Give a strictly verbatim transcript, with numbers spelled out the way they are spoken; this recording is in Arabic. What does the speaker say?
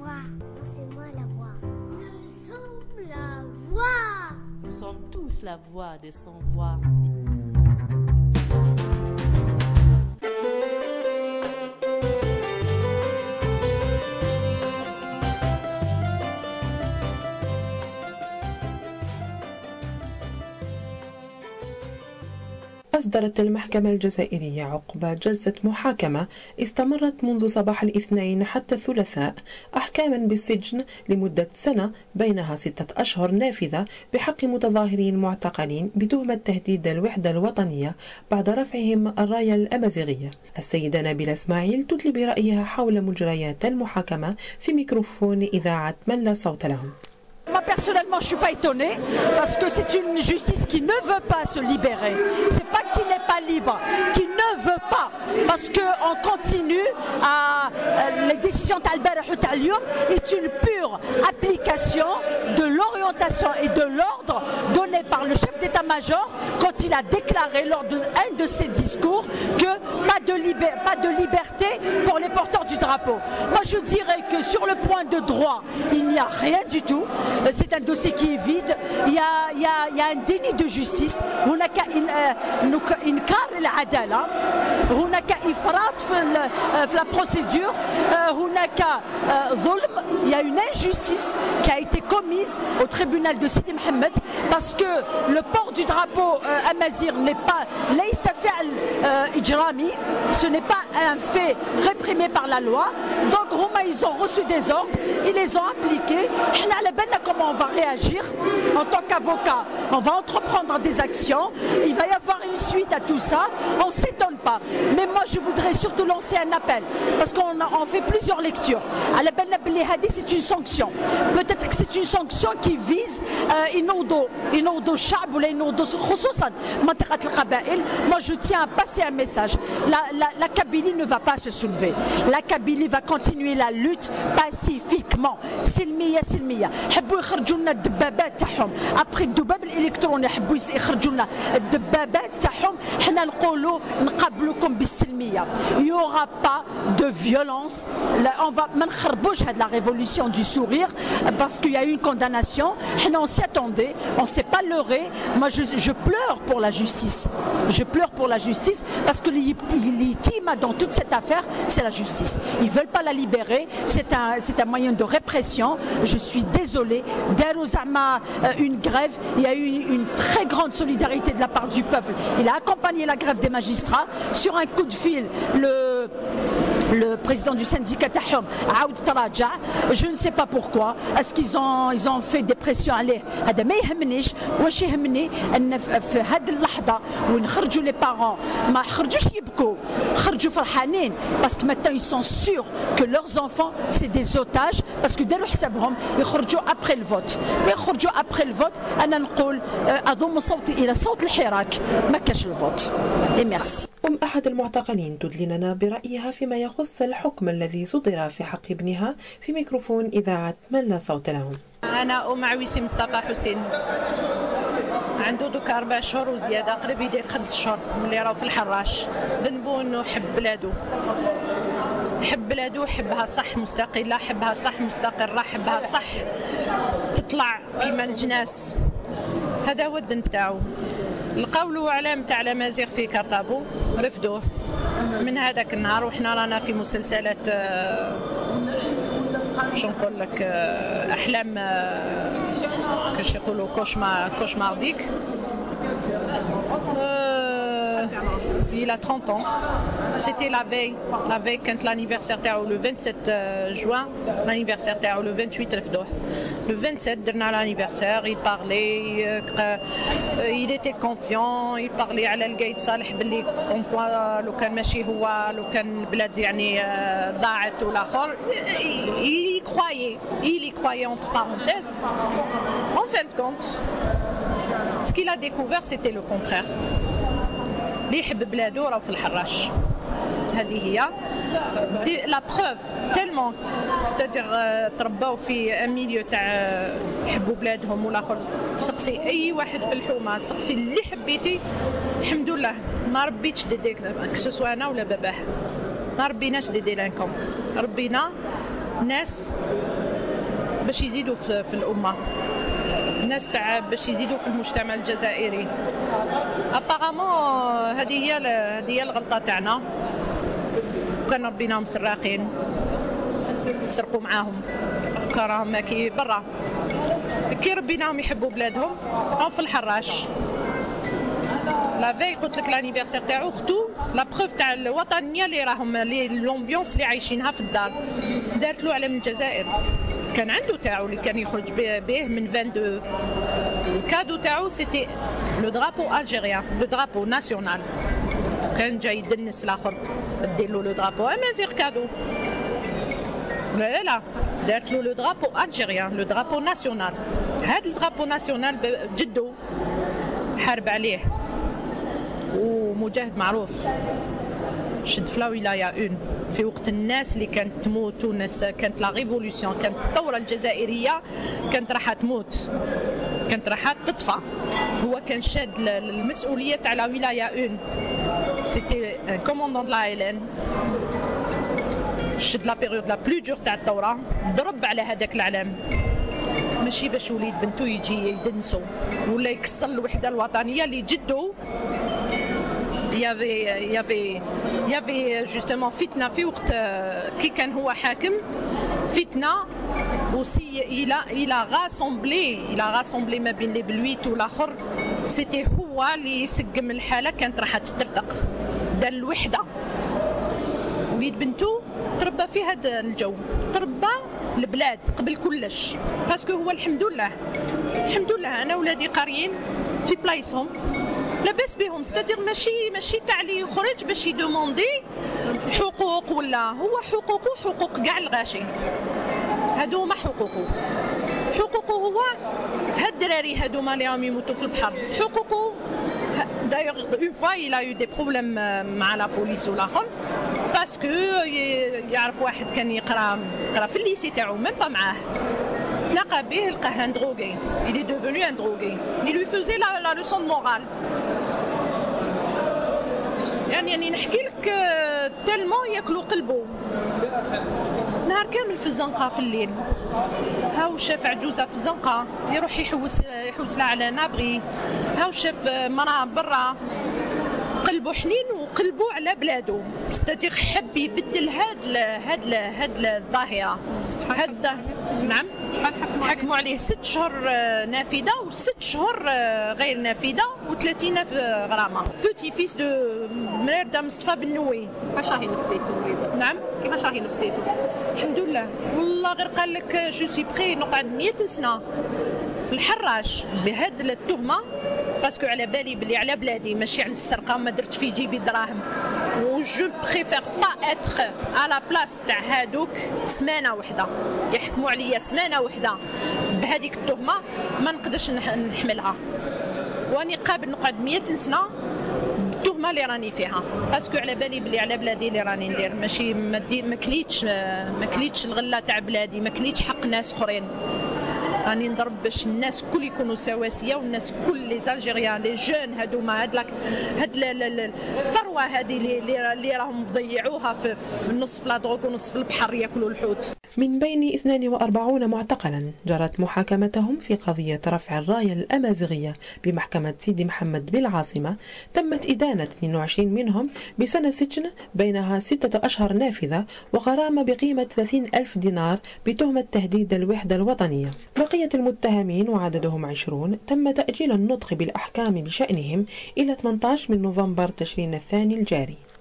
voix. Non, c'est moi la voix. Nous sommes la voix. Nous sommes tous la voix des sans-voix. أصدرت المحكمة الجزائرية عقب جلسة محاكمة استمرت منذ صباح الاثنين حتى الثلاثاء أحكاما بالسجن لمدة سنة بينها ستة أشهر نافذة بحق متظاهرين معتقلين بتهمة تهديد الوحدة الوطنية بعد رفعهم الراية الأمازيغية. السيدة نبيلة إسماعيل تدلي برأيها حول مجريات المحاكمة في ميكروفون إذاعة من لا صوت لهم. Moi personnellement je ne suis pas étonnée parce que c'est une justice qui ne veut pas se libérer. C'est pas qui n'est pas libre, qui ne veut pas, parce qu'on continue à les décisions d'Albert Houtalium est une pure application de l'orientation et de l'ordre donné par le chef d'état-major quand il a déclaré lors d'un de, de ses discours que pas de, libé pas de liberté pour les porteurs du drapeau. Moi je dirais que sur le point de droit il n'y a rien du tout. C'est un dossier qui est vide, il y a, il y a, il y a un déni de justice, هناك إنكار العدالة، هناك إفراط في la procédure, هناك ظلم, il y a une injustice qui a été commise au tribunal de Sidi Mohamed parce que le port du drapeau amazigh n'est pas ليس فعل إجرامي, ce n'est pas un fait réprimé par la loi, donc هما ils ont reçu des ordres, ils les ont appliqués. Comment on va réagir en tant qu'avocat? On va entreprendre des actions, il va y avoir une suite à tout ça, on ne s'étonne pas. Mais moi je voudrais surtout lancer un appel, parce qu'on on fait plusieurs lectures. C'est une sanction. Peut-être que c'est une sanction qui vise Inoudo, Inoudo Chab ou Inoudo Khoussousan, Mantiqat al-Qabaïl. Moi je tiens à passer un message. La, la, la Kabylie ne va pas se soulever. La Kabylie va continuer la lutte pacifiquement. Silmiya, silmiya. حبوا يخرجوا لنا الدبابات تاعهم ابري الدباب الالكتروني حبوا يخرجوا لنا الدبابات تاعهم حنا نقولوا نقابلوكم بالسلميه يوغا با دو فيولونس on va ما نخربوش هاد la révolution du sourire parce qu'il y a eu une condamnation حنا on s'y attendait, on s'est pas leurré. Moi je, je pleure pour la justice, je pleure pour la justice parce que l'ultime dans toute cette affaire c'est la justice. Ils veulent pas la libérer, c'est un, c'est un moyen de répression. Je suis désolé, Darouzama, une grève, il y a eu une, une très grande solidarité de la part du peuple. Il a accompagné la grève des magistrats. Sur un coup de fil, le, le président du syndicat Tahom, Aoud Taraja, je ne sais pas pourquoi, est-ce qu'ils ont, ils ont fait des pressions عليه. هذا ما يهمنيش، واش يهمني أن في هذه اللحظة وين خرجوا les parents ما خرجوش يبكوا، خرجوا فرحانين parce que maintenant ils sont sûrs que leurs enfants c'est des otages parce que داروا حسابهم يخرجوا après le vote. يخرجوا après le vote أنا نقول أضم صوتي إلى صوت الحراك ما كاش الفوت. Et merci. أم أحد المعتقلين تدلي لنا برأيها فيما يخص الحكم الذي صدر في حق ابنها في ميكروفون إذاعة من لا صوت لهم. أنا أم عويسي مصطفى حسين، عنده دوك أربع شهور وزيادة، قريب يدير خمس شهور ملي راهو في الحراش. ذنبو إنه حب بلادو، حب بلادو، حبها صح مستقلة، حبها صح مستقرة، حبها صح تطلع كيما الجناس. هذا هو الذنب تاعو. لقاو له علام تاع الأمازيغ في كارطابو، رفدوه. من هذاك النهار وحنا رانا في مسلسلات باش نقول لك احلام كاش يقولوا كوشما كوشمارديك. Il a trente ans. C'était la veille, la veille quand l'anniversaire تاعو le vingt-sept juin, l'anniversaire تاعو le vingt-huit رفدوه. Le vingt-sept درنا l'anniversaire, il parlait, il était confiant, il parlait على القايد صالح باللي كومبوا لو كان ماشي هو لو كان البلاد يعني ضاعت والاخر. Il y croyait, il y croyait entre parenthèses. En fin de compte, ce qu'il a découvert c'était le contraire. اللي يحب بلادو راه في الحراش. هذه هي لا بروف تيلمون ستادير ترباو في ان ميليو تاع يحبوا بلادهم والاخر. سقسي اي واحد في الحومه، سقسي اللي حبيتي. الحمد لله ما ربيتش ديديك كسوسوا انا ولا باباه، ما ربيناش دي ديلانكم، ربينا ناس باش يزيدوا في, في الامه، الناس تاع باش يزيدوا في المجتمع الجزائري. ابارامون هذه هي هذه هي الغلطه تاعنا، كان ربيناهم سراقين سرقوا معاهم، كان راهم ماكي برا، كي ربيناهم يحبوا بلادهم راهم في الحراش. لا في قلت لك لانيفرسير تاعو اختو لا بروف تاع الوطنيه اللي راهم لومبيونس اللي عايشينها في الدار، دارت له علم الجزائر، كان عنده تاعو اللي كان يخرج به من اثنين وعشرين. الكادو تاعو سيتي لو درابو الجيريان، لو درابو ناسيونال، كان جاي يدنس الاخر دير له لو درابو امازيغ كادو. لا لا لا دارت له لو درابو الجيريان، لو درابو ناسيونال. هذا الدرابو ناسيونال جدو حارب عليه ومجاهد معروف، شد في لا ولايه اون في وقت الناس اللي كانت تموت والناس كانت لا ريفولوسيون، كانت الثوره الجزائريه كانت راح تموت، كانت راح تطفى. هو كان شاد المسؤوليه تاع لا ولايه اون، سيتي ان كوموندون لا إلين، شد لا بيريود لا بلو دور تاع الثوره، ضرب على هذاك العلم، ماشي باش وليد بنتو يجي يدنسو ولا يكسر الوحده الوطنيه اللي جدو. يافي يافي يافي جوستومون فتنه في وقت كي كان هو حاكم، فتنه وسي الى الى راسومبلي الى راسومبلي ما بين لي بلويت والاخر، سيتي هو اللي يسقم الحاله كانت راح تترتق، دار الوحده. وليد بنتو تربى في هذا الجو، تربى البلاد قبل كلش، باسكو هو الحمد لله الحمد لله انا ولادي قاريين في بلايصهم لاباس بهم، ستادير ماشي ماشي تاع اللي يخرج باش يدوموندي حقوق، ولا هو حقوقه حقوق كاع الغاشي، هادو هما حقوقه. حقوقه هو هاد الدراري هادوما اللي راهم يموتوا في البحر، حقوقه دايوغ اون فوا il a eu des problèmes مع لا بوليس والاخر، باسكو يعرف واحد كان يقرا يقرا في الليسي تاعو ميم با معاه، تلاقى به لقاه ان دروغي، il est devenu un drogué, il lui faisait la, la leçon de morale. يعني يعني نحكي لك تالمون ياكلوا قلبه، نهار كامل في الزنقه في الليل، هاو شاف عجوزه في الزنقه يروح يحوس يحوس لها على نابغي، هاو شاف مراه برا، قلبه حنين وقلبه على بلادو، ستاتيغ حب يبدل هاد هاد هاد الظاهره هاد. نعم حكموا عليه ست شهور نافذه وست شهور غير نافذه وثلاثين ألف غرامه. بوتي فيس دو مريردا مصطفى بن نوي. كيفاش راهي نفسيتو وليدك؟ نعم كيفاش راهي نفسيتو؟ الحمد لله والله غير قال لك جو سي بري نقعد مية سنه في الحراش بهاد التهمه، باسكو على بالي بلي على بلادي ماشي على السرقه، ما درت في جيبي دراهم، و جو بريفير با اتر على بلاص تاع هادوك سمانه وحده، يحكموا عليا سمانه وحده بهذيك التهمه ما نقدرش نحملها، واني قابل نقعد مية سنه بالتهمه اللي راني فيها، باسكو على بالي بلي على بلادي اللي راني ندير، ماشي ما كليتش ما كليتش الغله تاع بلادي، ما كليتش حق ناس اخرين، راني نضرب باش الناس الكل يكونوا سواسيه، والناس الكل لي زالجيريان لي جون هادوما هاد لك هاد الثروه هذه اللي اللي راهم ضيعوها في, في نص في لا دروغ ونص في البحر ياكلوا الحوت. من بين اثنين وأربعين معتقلا جرت محاكمتهم في قضية رفع الراية الأمازيغية بمحكمة سيدي محمد بالعاصمة، تمت إدانة اثنين وعشرين منهم بسنة سجن بينها ستة أشهر نافذة وغرامة بقيمة ثلاثين ألف دينار بتهمة تهديد الوحدة الوطنية. بقية المتهمين وعددهم عشرون تم تأجيل النطق بالأحكام بشأنهم إلى ثمانية عشر من نوفمبر تشرين الثاني الجاري.